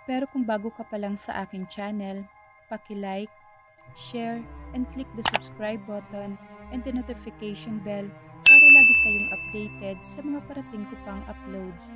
Pero kung bago ka pa lang sa aking channel, paki-like, share, and click the subscribe button and the notification bell para lagi kayong updated sa mga parating ko pang uploads.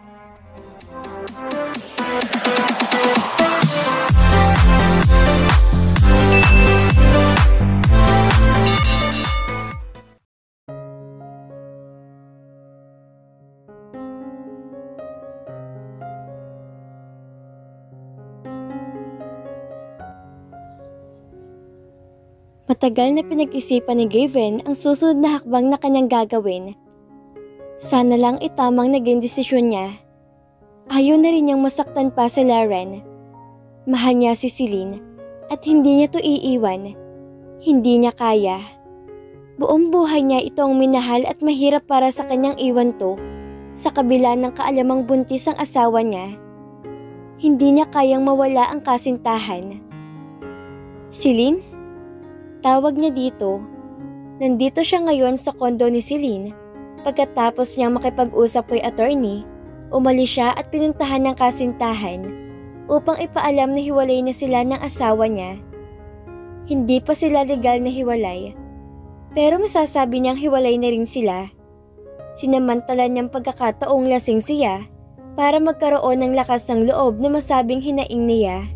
Matagal na pinag-isipan ni Gavin ang susunod na hakbang na kanyang gagawin. Sana lang itamang naging desisyon niya. Ayaw na rin niyang masaktan pa si Lauren. Mahal niya si Celine at hindi niya to iiwan. Hindi niya kaya. Buong buhay niya ito ang minahal at mahirap para sa kanyang iwan to sa kabila ng kaalamang buntis ang asawa niya. Hindi niya kayang mawala ang kasintahan. Celine? Tawag niya dito. Nandito siya ngayon sa kondo ni Celine. Pagkatapos niyang makipag-usap kay attorney, umalis siya at pinuntahan ng kasintahan upang ipaalam na hiwalay na sila ng asawa niya. Hindi pa sila legal na hiwalay, pero masasabi niyang hiwalay na rin sila. Sinamantala niyang pagkakataong lasing siya para magkaroon ng lakas ng loob na masabing hinaing niya.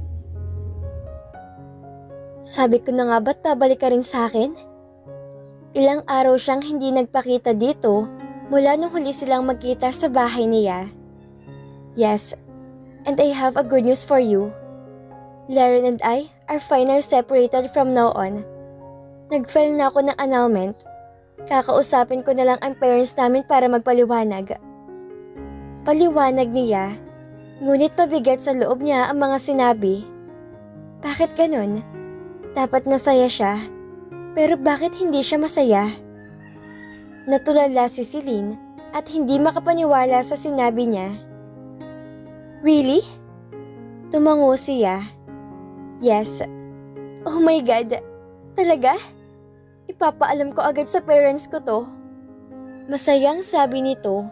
Sabi ko na nga ba't babalik ka rin sa akin? Ilang araw siyang hindi nagpakita dito mula nung huli silang magkita sa bahay niya. Yes, and I have a good news for you. Lauren and I are finally separated from now on. Nag-file na ako ng annulment. Kakausapin ko na lang ang parents namin para magpaliwanag. Paliwanag niya, ngunit mabigat sa loob niya ang mga sinabi. Bakit ganun? Dapat masaya siya, pero bakit hindi siya masaya? Natulala si Celine at hindi makapaniwala sa sinabi niya. Really? Tumango siya. Yes. Oh my God, talaga? Ipapaalam ko agad sa parents ko to. Masayang sabi nito.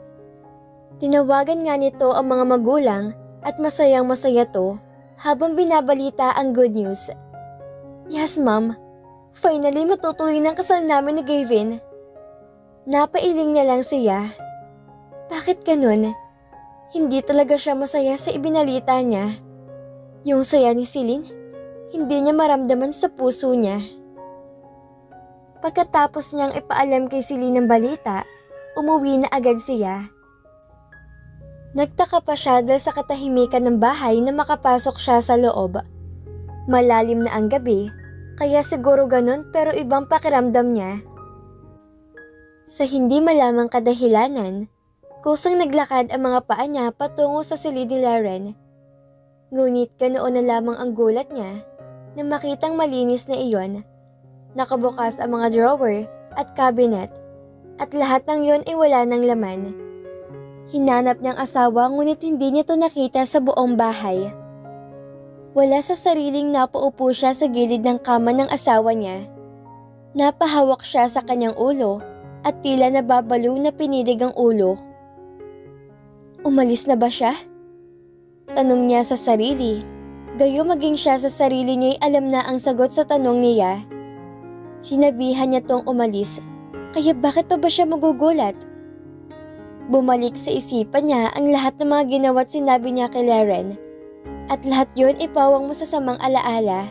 Tinawagan nga nito ang mga magulang at masayang masaya to habang binabalita ang good news. Yes, Ma'am. Finally, matutuloy ng kasal namin ni Gavin. Napailing na lang siya. Bakit ganun? Hindi talaga siya masaya sa ibinalita niya. Yung saya ni Celine, hindi niya maramdaman sa puso niya. Pagkatapos niyang ipaalam kay Celine ang balita, umuwi na agad siya. Nagtaka pa siya dahil sa katahimikan ng bahay na makapasok siya sa loob. Malalim na ang gabi, kaya siguro ganun pero ibang pakiramdam niya. Sa hindi malamang kadahilanan, kusang naglakad ang mga paa niya patungo sa silid ni Lauren. Ngunit ganoon na lamang ang gulat niya na makitang malinis na iyon. Nakabukas ang mga drawer at cabinet at lahat ng yon ay wala ng laman. Hinanap niyang asawa ngunit hindi niya to nakita sa buong bahay. Wala sa sariling napaupo siya sa gilid ng kama ng asawa niya. Napahawak siya sa kanyang ulo at tila nababalo na pinidig ang ulo. Umalis na ba siya? Tanong niya sa sarili. Gayo maging siya sa sarili niya'y alam na ang sagot sa tanong niya. Sinabihan niya tong umalis, kaya bakit pa ba siya magugulat? Bumalik sa isipan niya ang lahat ng mga ginawa't sinabi niya kay Lauren. At lahat yun ipawang masasamang alaala.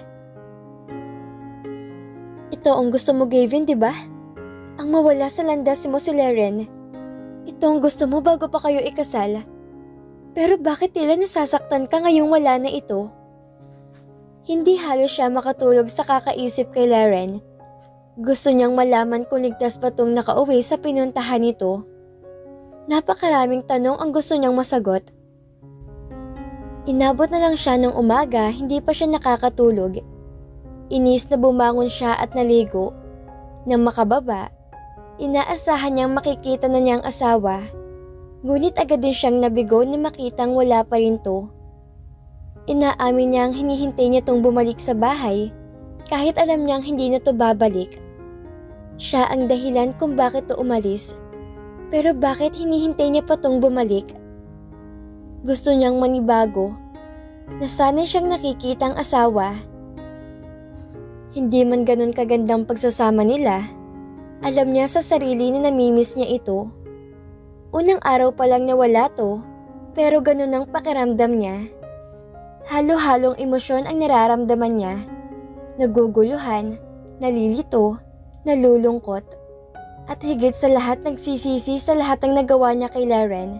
Ito ang gusto mo, Gavin, di ba? Ang mawala sa landas mo si Lauren. Ito ang gusto mo bago pa kayo ikasal. Pero bakit tila nasasaktan ka ngayong wala na ito? Hindi halos siya makatulog sa kakaisip kay Lauren. Gusto niyang malaman kung ligtas pa tong nakauwi sa pinuntahan nito. Napakaraming tanong ang gusto niyang masagot. Inabot na lang siya ng umaga, hindi pa siya nakakatulog. Inis na bumangon siya at naligo. Nang makababa, inaasahan niyang makikita na niyang asawa. Ngunit agad din siyang nabigo na makitang wala pa rin to. Inaamin niyang hinihintay niya tong bumalik sa bahay, kahit alam niyang hindi na to babalik. Siya ang dahilan kung bakit to umalis. Pero bakit hinihintay niya pa tong bumalik? Gusto niyang manibago, Nasanay siyang nakikitang asawa. Hindi man ganun kagandang pagsasama nila, alam niya sa sarili na namimiss niya ito. Unang araw pa lang nawala to, pero ganun ang pakiramdam niya. Halo-halong emosyon ang nararamdaman niya. Naguguluhan, nalilito, nalulungkot, at higit sa lahat nagsisisi sa lahat ng nagawa niya kay Laren.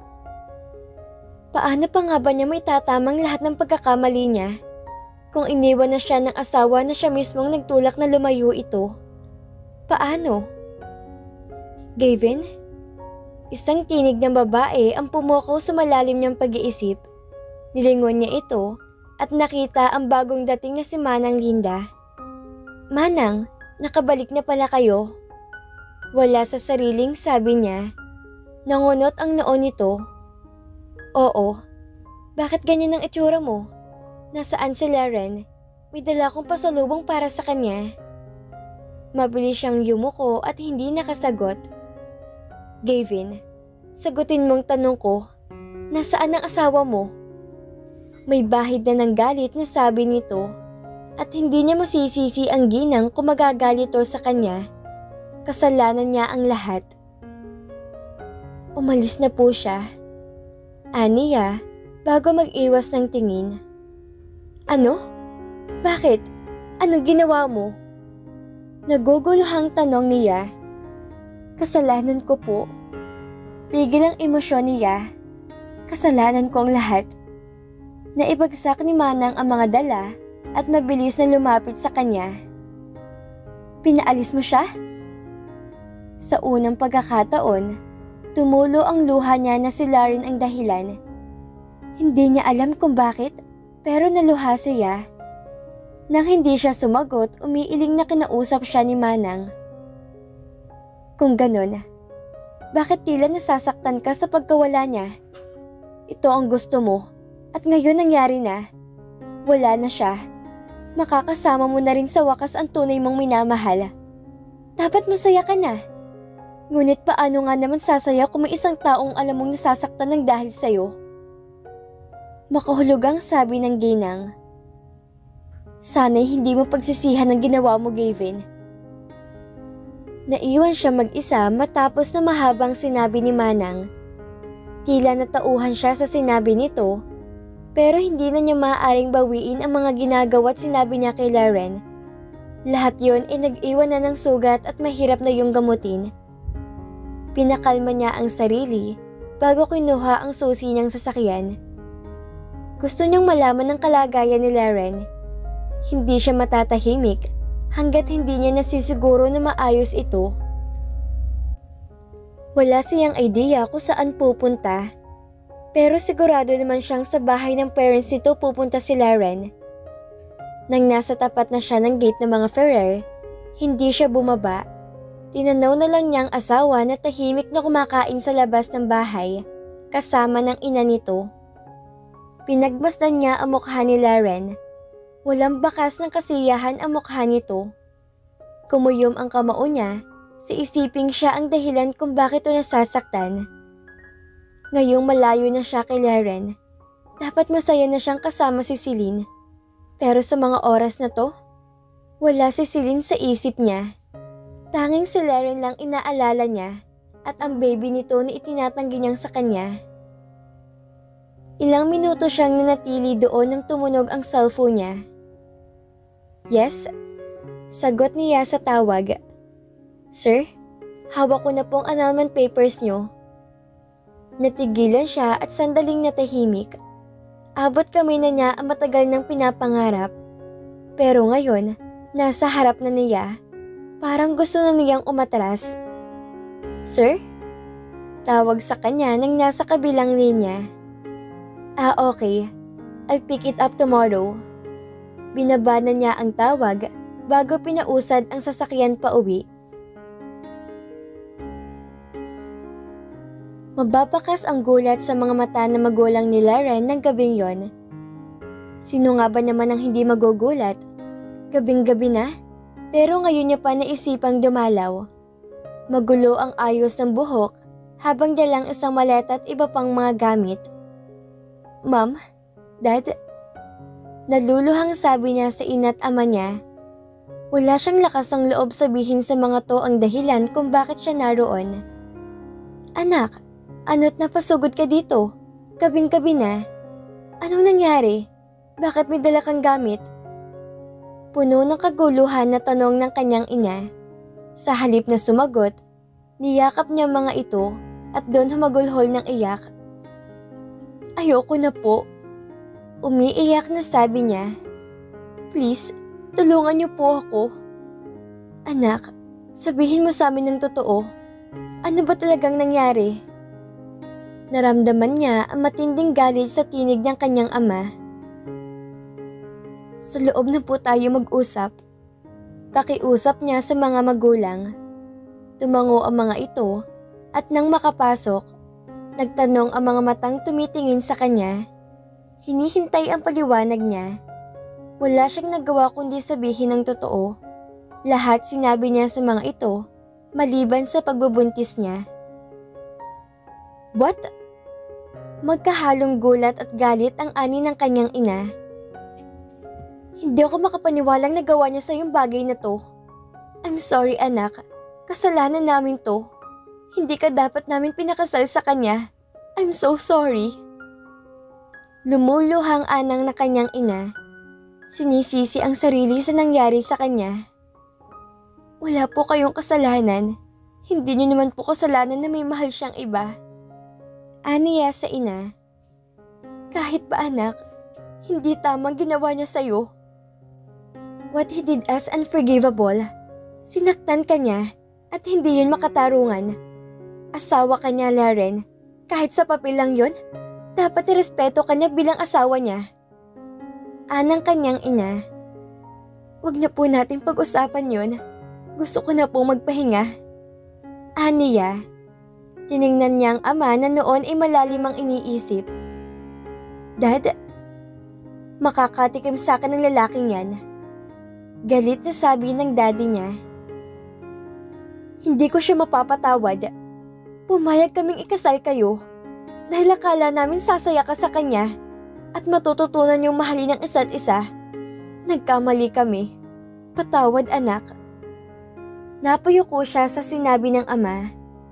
Paano pa nga ba niya may tatamang lahat ng pagkakamali niya? Kung iniwan na siya ng asawa na siya mismong nagtulak na lumayo ito, paano? Gavin? Isang tinig ng babae ang pumukaw sa malalim niyang pag-iisip. Nilingon niya ito at nakita ang bagong dating na si Manang Linda. Manang, nakabalik na pala kayo. Wala sa sariling sabi niya. Nangunot ang noo nito. Oo. Bakit ganyan ang itsura mo? Nasaan si Laren? May dala kong pasalubong para sa kanya. Mabilis siyang yumuko at hindi nakasagot. Gavin, sagutin mong tanong ko, nasaan ang asawa mo? May bahid na ng galit na sabi nito at hindi niya masisisi ang ginang kung magagalito sa kanya. Kasalanan niya ang lahat. Umalis na po siya. Aniya, bago mag-iwas ng tingin. Ano? Bakit? Anong ginawa mo? Naguguluhang tanong niya. Kasalanan ko po. Pigil ang emosyon niya. Kasalanan ko ang lahat. Naibagsak ni Manang ang mga dala at mabilis na lumapit sa kanya. Pinaalis mo siya? Sa unang pagkakataon, tumulo ang luha niya na si Laren ang dahilan. Hindi niya alam kung bakit, pero naluha siya. Nang hindi siya sumagot, umiiling na kinausap siya ni Manang. Kung ganon, bakit tila nasasaktan ka sa pagkawala niya? Ito ang gusto mo, at ngayon nangyari na. Wala na siya. Makakasama mo na rin sa wakas ang tunay mong minamahal. Dapat masaya ka na. Ngunit paano nga naman sasaya kung may isang taong alam mong nasasaktan ng dahil sa'yo? Makahulugang sabi ng ginang. Sana'y hindi mo pagsisihan ang ginawa mo, Gavin. Naiwan siya mag-isa matapos na mahabang sinabi ni Manang. Tila natauhan siya sa sinabi nito, pero hindi na niya maaaring bawiin ang mga ginagawa't sinabi niya kay Laren. Lahat yon ay nag-iwan na ng sugat at mahirap na yung gamutin. Pinakalma niya ang sarili bago kinuha ang susi niyang sasakyan. Gusto niyang malaman ang kalagayan ni Laren. Hindi siya matatahimik hanggat hindi niya nasisiguro na maayos ito. Wala siyang idea kung saan pupunta, pero sigurado naman siyang sa bahay ng parents nito pupunta si Laren. Nang nasa tapat na siya ng gate ng mga Ferrer, hindi siya bumaba. Tinanaw na lang niya ang asawa na tahimik na kumakain sa labas ng bahay, kasama ng ina nito. Pinagmasdan niya ang mukha ni Laren. Walang bakas ng kasiyahan ang mukha nito. Kumuyom ang kamao niya, sa isiping siya ang dahilan kung bakit ito nasasaktan. Ngayong malayo na siya kay Laren, dapat masaya na siyang kasama si Celine. Pero sa mga oras na to, wala si Celine sa isip niya. Tanging si Laren lang inaalala niya at ang baby nito na itinatanggi niyang sa kanya. Ilang minuto siyang nanatili doon nang tumunog ang cellphone niya. Yes? Sagot niya sa tawag. Sir, hawak ko na pong annulment papers niyo. Natigilan siya at sandaling natahimik. Abot kamay na niya ang matagal nang pinapangarap. Pero ngayon, nasa harap na niya. Parang gusto na niyang umatras. Sir? Tawag sa kanya nang nasa kabilang linya. Okay. I'll pick it up tomorrow. Binaba na niya ang tawag bago pinausad ang sasakyan pa uwi. Mababakas ang gulat sa mga mata ng magulang ni Laren ng gabing yon. Sino nga ba naman ang hindi magugulat? Gabing-gabi na, pero ngayon niya pa naisipang dumalaw. Magulo ang ayos ng buhok habang dalang isang maleta at iba pang mga gamit. Ma'am, Dad, Naluluhang sabi niya sa ina't ama niya. Wala siyang lakas ng loob sabihin sa mga to ang dahilan kung bakit siya naroon. Anak, ano't napasugod ka dito? Kabing-gabi na. Anong nangyari? Bakit may dala kang gamit? Puno ng kaguluhan na tanong ng kanyang ina. Sa halip na sumagot, niyakap niya mga ito at doon humagulhol ng iyak. Ayoko na po. Umiiyak na sabi niya. Please, tulungan niyo po ako. Anak, sabihin mo sa amin ng totoo. Ano ba talagang nangyari? Naramdaman niya ang matinding galit sa tinig ng kanyang ama. Sa loob na po tayo mag-usap. Pakiusap niya sa mga magulang. Tumango ang mga ito at nang makapasok, nagtanong ang mga matang tumitingin sa kanya. Hinihintay ang paliwanag niya. Wala siyang nagawa kundi sabihin ng totoo. Lahat sinabi niya sa mga ito, maliban sa pagbubuntis niya. What? Magkahalong gulat at galit ang ani ng kanyang ina. Hindi ako makapaniwalang nagawa niya sa yung bagay na to. I'm sorry anak, kasalanan namin to. Hindi ka dapat namin pinakasal sa kanya. I'm so sorry. Lumuluhang anang na kanyang ina. Sinisisi ang sarili sa nangyari sa kanya. Wala po kayong kasalanan. Hindi niyo naman po kasalanan na may mahal siyang iba. Aniya sa ina. Kahit ba anak, hindi tamang ginawa niya sa'yo. What he did is unforgivable. Sinaktan ka niya at hindi yun makatarungan. Asawa ka niya, Laren. Kahit sa papel lang yun, dapat irespeto ka niya bilang asawa niya. Anang kanyang ina. Huwag na po natin pag-usapan yun. Gusto ko na po magpahinga. Aniya. Tiningnan niya ang ama na noon ay malalim ang iniisip. Dad, makakatikim sa akin ng lalaking yan. Galit na sabi ng daddy niya. Hindi ko siya mapapatawad. Pumayag kaming ikasal kayo dahil akala namin sasaya ka sa kanya at matututunan yung mahalin ng isa't isa. Nagkamali kami. Patawad anak. Napayuko siya sa sinabi ng ama.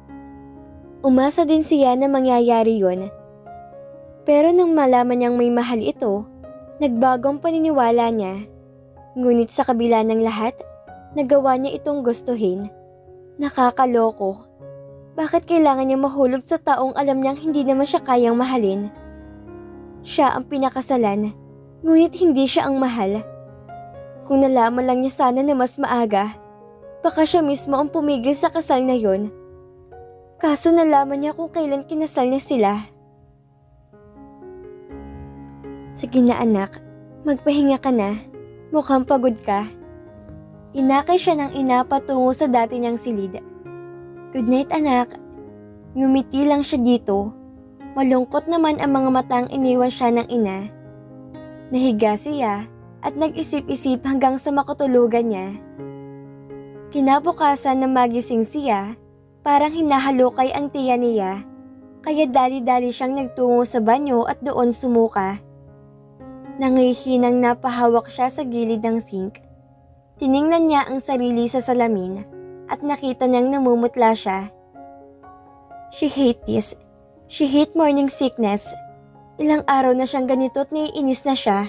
Umasa din siya na mangyayari yon. Pero nang malaman niyang may mahal ito, nagbagong paniniwala niya. Ngunit sa kabila ng lahat, nagawa niya itong gustuhin. Nakakaloko. Bakit kailangan niya mahulog sa taong alam niyang hindi naman siya kayang mahalin? Siya ang pinakasalan, ngunit hindi siya ang mahal. Kung nalaman lang niya sana na mas maaga, baka siya mismo ang pumigil sa kasal na yon. Kaso nalaman niya kung kailan kinasal niya sila. Sige na anak, magpahinga ka na. Mukhang pagod ka. Inakay siya ng ina patungo sa dati niyang silid. Good night anak. Ngumiti lang siya dito. Malungkot naman ang mga matang iniwan siya ng ina. Nahiga siya at nag-isip-isip hanggang sa makatulugan niya. Kinabukasan na magising siya, parang hinahalukay ang tiyan niya, kaya dali-dali siyang nagtungo sa banyo at doon sumuka. Nangihinang napahawak siya sa gilid ng sink. Tiningnan niya ang sarili sa salamin at nakita niyang namumutla siya. She hate this. She hate morning sickness. Ilang araw na siyang ganito at naiinis na siya.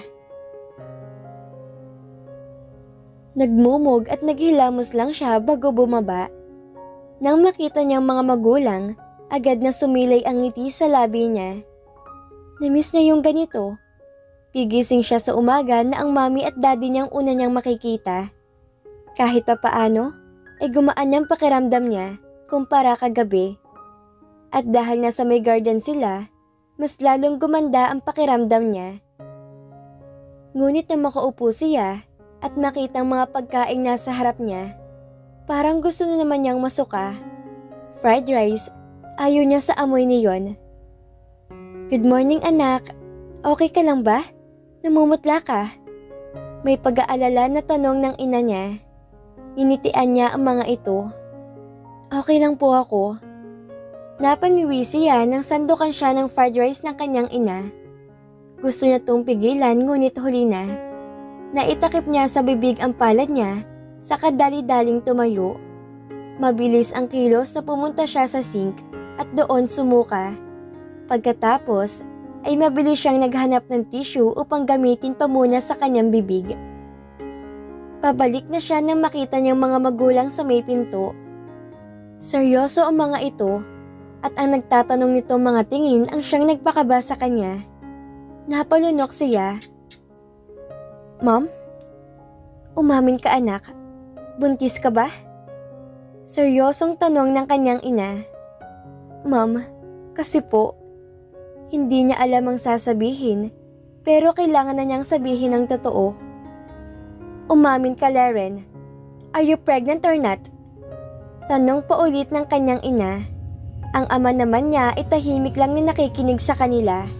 Nagmumog at naghilamos lang siya bago bumaba. Nang makita niyang mga magulang, agad na sumilay ang ngiti sa labi niya. Namiss niya yung ganito. Gigising siya sa umaga na ang mami at daddy niyang una niyang makikita. Kahit papaano, ay gumaan niyang pakiramdam niya kumpara kagabi. At dahil nasa may garden sila, mas lalong gumanda ang pakiramdam niya. Ngunit nang makaupo siya at makitang mga pagkaing nasa harap niya, parang gusto na naman niyang masuka. Fried rice, ayaw niya sa amoy niyon. Good morning anak, okay ka lang ba? Namumutla ka? May pag-aalala na tanong ng ina niya. Initian niya ang mga ito. Okay lang po ako. Napangiwi siya nang sandukan siya ng fried rice ng kanyang ina. Gusto niya tong pigilan ngunit huli na. Naitakip niya sa bibig ang palad niya, saka dali-daling tumayo. Mabilis ang kilos na pumunta siya sa sink at doon sumuka. Pagkatapos ay mabilis siyang naghanap ng tissue upang gamitin pa muna sa kanyang bibig. Pabalik na siya nang makita niyang mga magulang sa may pinto. Seryoso ang mga ito at ang nagtatanong nito mga tingin ang siyang nagpakaba sa kanya. Napalunok siya. "Mom? Umamin ka anak. Buntis ka ba?" Seryosong tanong ng kanyang ina. "Mom, kasi po, hindi niya alam ang sasabihin pero kailangan na niyang sabihin ang totoo." "Umamin ka, Laren. Are you pregnant or not?" Tanong pa ulit ng kanyang ina. Ang ama naman niya ay tahimik lang na nakikinig sa kanila.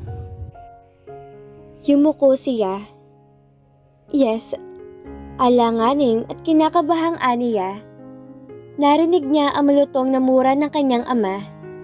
Yumuko siya. "Yes." Alanganin at kinakabahang aniya. Narinig niya ang malutong na mura ng kanyang ama.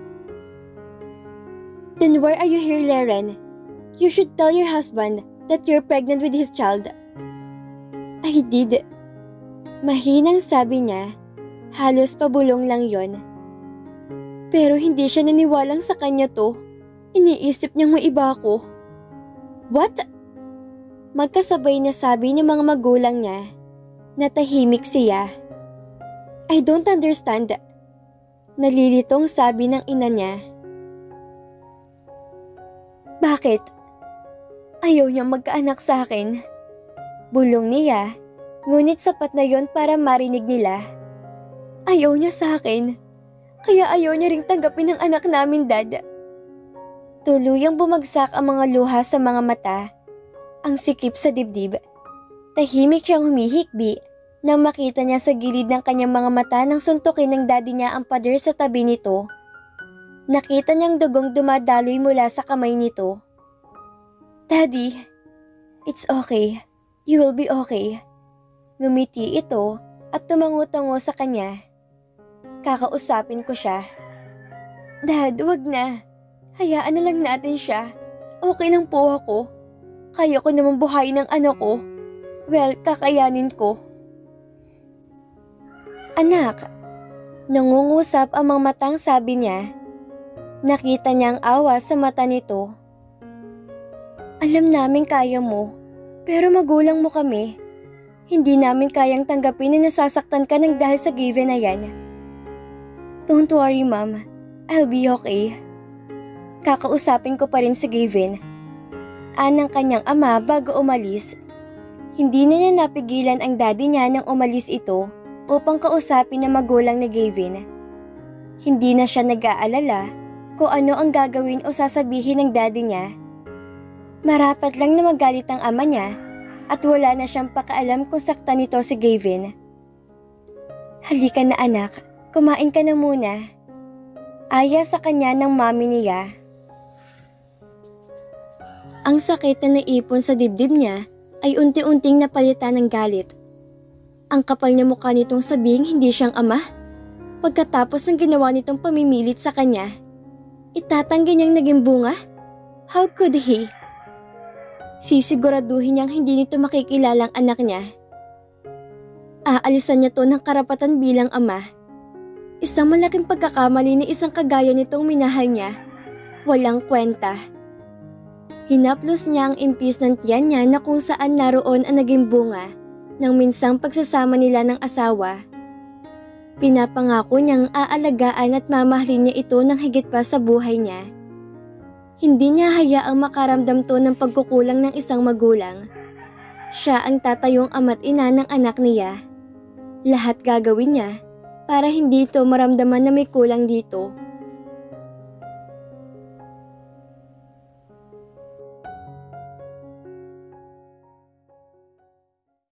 "Then why are you here, Laren? You should tell your husband that you're pregnant with his child." "I did." Mahinang sabi niya. Halos pabulong lang yon. Pero hindi siya naniwalang sa kanya to. Iniisip niyang may iba ako. "What?" Magkasabay na sabi ng mga magulang niya. Natahimik siya. "I don't understand." Nalilitong sabi ng ina niya. "Bakit? Ayaw niyang magkaanak sa akin." Bulong niya, ngunit sapat na yon para marinig nila. "Ayaw niya sa akin, kaya ayaw niya ring tanggapin ang anak namin, Dad." Tuluyang bumagsak ang mga luha sa mga mata, ang sikip sa dibdib. Tahimik siyang humihikbi nang makita niya sa gilid ng kanyang mga mata nang suntukin ng daddy niya ang pader sa tabi nito. Nakita niyang dugong dumadaloy mula sa kamay nito. "Daddy, it's okay. You will be okay." Ngumiti ito at tumango-tango sa kanya. "Kakausapin ko siya." "Dad, wag na. Hayaan na lang natin siya. Okay lang po ako. Kaya ko naman buhayin ang anak ko. Well, kakayanin ko." "Anak." Nangungusap ang mga matang sabi niya. Nakita niyang awa sa mata nito. "Alam namin kaya mo, pero magulang mo kami. Hindi namin kayang tanggapin na nasasaktan ka ng dahil sa given na yan." "Don't worry, Mom. I'll be okay." "Kakausapin ko pa rin si Gavin." Anang kanyang ama bago umalis. Hindi na niya napigilan ang daddy niya nang umalis ito upang kausapin ang magulang ni Gavin. Hindi na siya nag-aalala kung ano ang gagawin o sasabihin ng daddy niya. Marapat lang na magalit ang ama niya at wala na siyang pakaalam kung saktan nito si Gavin. "Halika na anak, kumain ka na muna." Aya sa kanya ng mami niya. Ang sakit na naipon sa dibdib niya ay unti-unting napalitan ng galit. Ang kapal na mukha nitong sabihing hindi siyang ama. Pagkatapos ng ginawa nitong pamimilit sa kanya, itatanggi niyang naging bunga? How could he? Sisiguraduhin niyang hindi nito makikilalang anak niya. Aalisan niya to ng karapatan bilang ama. Isang malaking pagkakamali ni isang kagaya nitong minahal niya. Walang kwenta. Hinaplos niya ang impis ng tiyan niya na kung saan naroon ang naging bunga ng minsang pagsasama nila ng asawa. Pinapangako niyang aalagaan at mamahalin niya ito ng higit pa sa buhay niya. Hindi niya hayaang makaramdam to ng pagkukulang ng isang magulang. Siya ang tatayong ama't ina ng anak niya. Lahat gagawin niya para hindi ito maramdaman na may kulang dito.